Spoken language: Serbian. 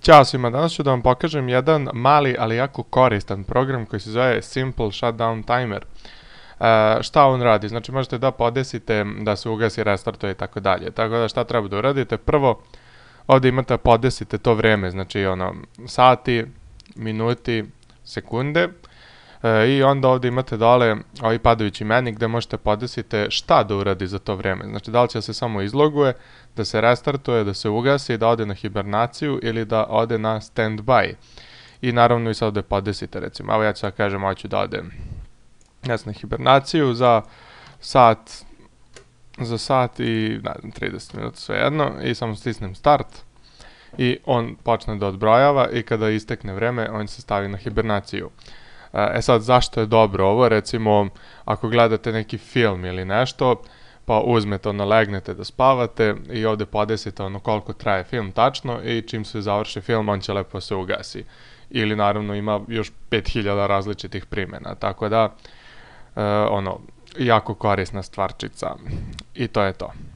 Ćao svima, danas ću da vam pokažem jedan mali, ali jako koristan program koji se zove Simple Shutdown Timer. Šta on radi? Znači možete da podesite da se ugasi, restartuje i tako dalje. Tako da šta treba da uradite? Prvo, ovdje imate podesite to vreme, znači sati, minuti, sekunde. I onda ovdje imate dole ovaj padajući meni gde možete podesite šta da uradi za to vreme. Znači da li će se samo izloguje, da se restartuje, da se ugasi, da ode na hibernaciju ili da ode na standby. I naravno i sad ovdje podesite recimo. Evo ja ću sad kažem, hoću da ode na hibernaciju za sat i 30 minuta svejedno i samo stisnem start i on počne da odbrojava i kada istekne vreme on se stavi na hibernaciju. Sad, zašto je dobro ovo? Recimo, ako gledate neki film ili nešto, pa uzmete, legnete da spavate i ovdje podesite koliko traje film tačno i čim se završi film, on će lepo se ugasi. Ili naravno ima još 5000 različitih primjena, tako da, jako korisna stvarčica. I to je to.